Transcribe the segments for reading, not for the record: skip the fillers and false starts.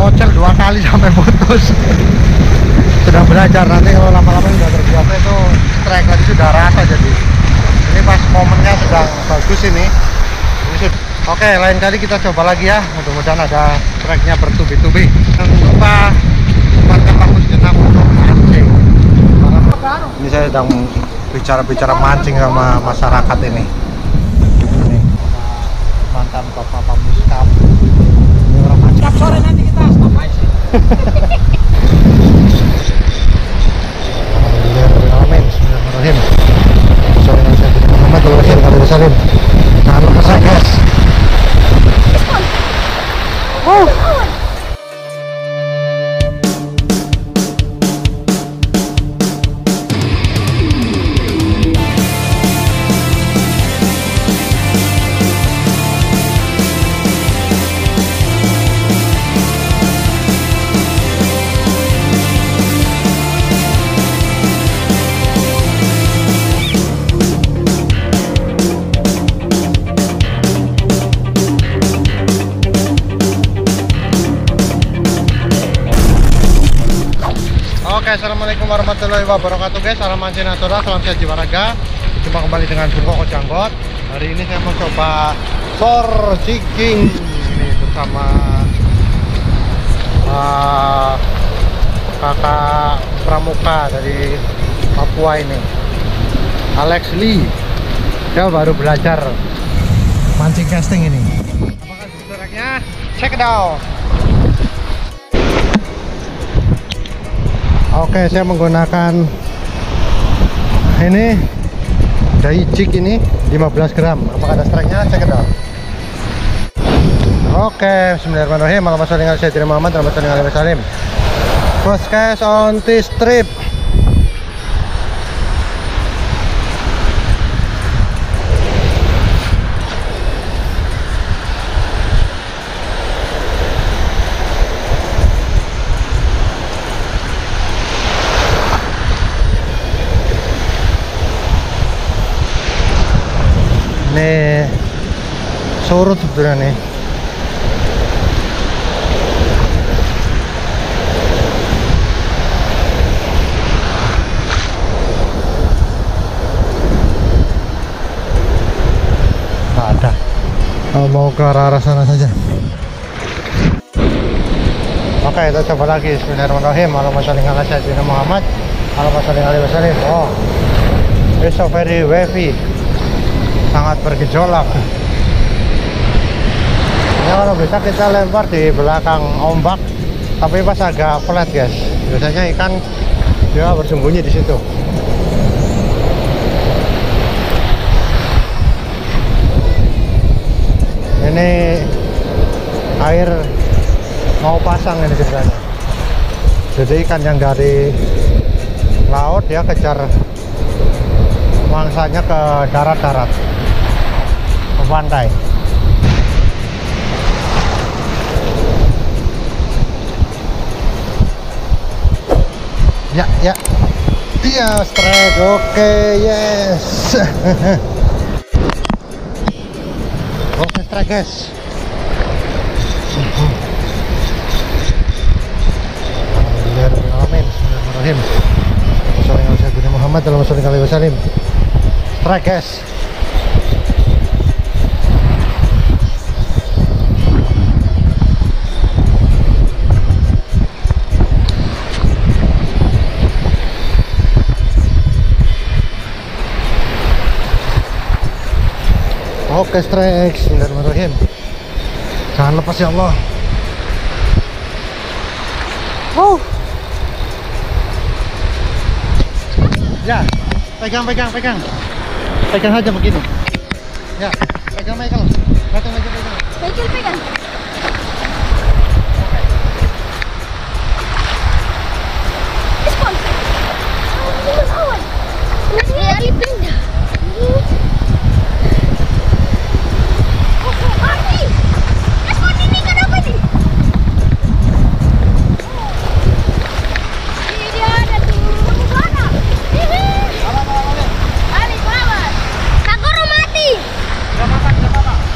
Kocel 2 kali sampai putus. Sudah belajar, nanti kalau lama-lama sudah terbiasa itu strike lagi sudah rasa. Jadi ini pas momennya sedang bagus ini oke, lain kali kita coba lagi ya, mudah-mudahan ada strike-nya bertubi-tubi. Jangan lupa tempatkan lampu sejenak untuk mancing. Ini saya sedang bicara mancing sama masyarakat ini mantan bapak muskap. Ini orang mancing. Sore nanti kita stop mancing. Amin. Bismillahirrahmanirrahim. Assalamualaikum warahmatullahi wabarakatuh. Jangan lupa subscribe, guys. Oke, assalamualaikum warahmatullahi wabarakatuh guys. Salam mancing natural, salam sehat jiwa raga. Jumpa kembali dengan Bungko Kojanggot. Hari ini saya mau coba sor jigging ini bersama kakak pramuka dari Papua ini, Alex Lee. Dia baru belajar mancing casting ini. Apakah tutorialnya? Check it out. Oke, saya menggunakan ini dai jig ini 15 gram. Apakah ada strike-nya? Cek it out. Oke, bismillahirrahmanirrahim. Allahumma sholli ala sayyidina Muhammad wa sallim alaihi wasallam. First cast on this trip. Ini surut sebetulnya nih. Nggak ada. Mau ke arah sana saja. Oke, kita coba lagi. Bismillahirrahmanirrahim. Allahumma sholli ala sayyidina Muhammad. Allahumma sholli alaihi wasallam. Oh, it's so very wavy. Sangat bergejolak. Ini kalau bisa kita lempar di belakang ombak, tapi pas agak flat guys. Biasanya ikan dia bersembunyi di situ. Ini air mau pasang ini ceritanya. Jadi ikan yang dari laut dia kejar mangsanya ke darat-darat, ke pantai. Ya, ya, iya, strike. Oke, yes. Oke, strike guys. Amin. Bismillahirrahmanirrahim. Assalamualaikum Muhammad sallallahu alaihi wasallam. Strike guys. Oke, strike. Bismillahirrahmanirrahim. Jangan lepas ya Allah. Ya, pegang aja begini. Ya, pegang Michael. Pegang. Pegang. Respon. Awan. Nanti pindah. Respon ini kenapa nih? Dia ada di sana. Ali, lawan. Sakura mati. Gak apa-apa.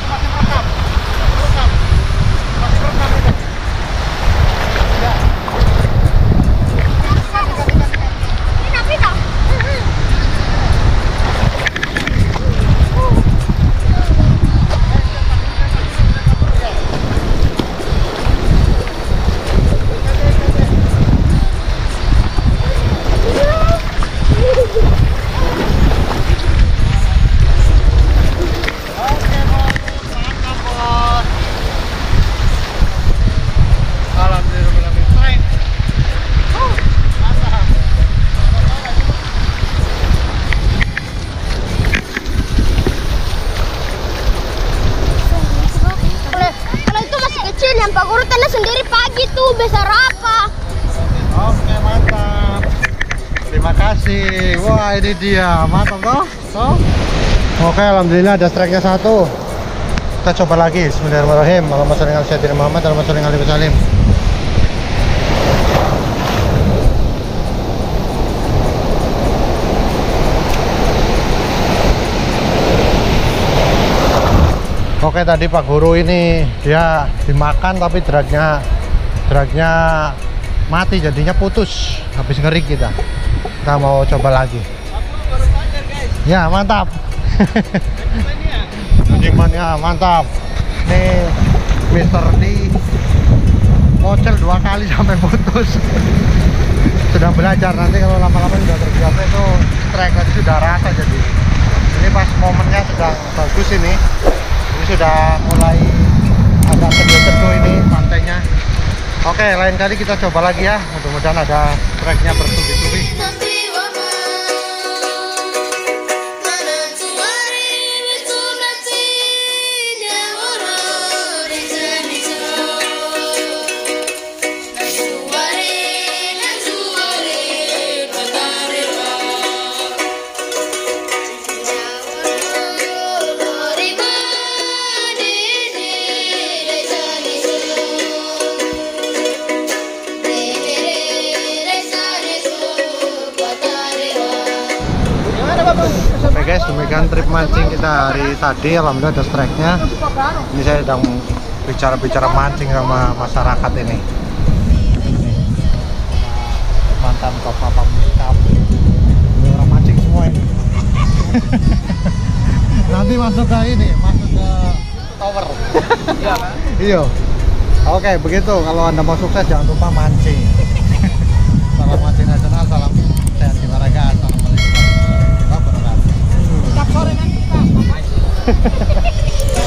sendiri pagi tuh besar apa? Oke, mantap. Terima kasih. Wah, ini dia. Mantap toh? Toh? Oke, alhamdulillah ada strike-nya satu. Kita coba lagi. Bismillahirrahmanirrahim. Allahumma sholli ala sayyidina Muhammad, Allahumma sholli alaihi wasallam. Oke, tadi Pak Guru ini dia dimakan tapi dragnya mati, jadinya putus. Habis ngeri kita mau coba lagi. Ya, mantap. Anjingmannya mantap. Nih Mister D mocel 2 kali sampai putus. Sudah belajar, nanti kalau lama-lama sudah terbiasa itu strike tadi sudah rasa. Jadi ini pas momennya sedang bagus ini sudah mulai agak teduh-teduh ini pantainya. Oke, lain kali kita coba lagi ya. Mudah-mudahan ada strike-nya bertubi-tubi. Oke guys, demikian trip mancing kita hari tadi. Alhamdulillah ada strike-nya. Ini saya sedang bicara-bicara mancing sama masyarakat ini. Mantan bapak kami. Ini orang mancing semua ini. Nanti masuk ke ini, masuk ke tower. Iya. Oke, begitu. Kalau Anda mau sukses jangan lupa mancing. Salam mancing nasional, salam sehat olahraga. Assalamualaikum warahmatullahi wabarakatuh. Sore nanti kita.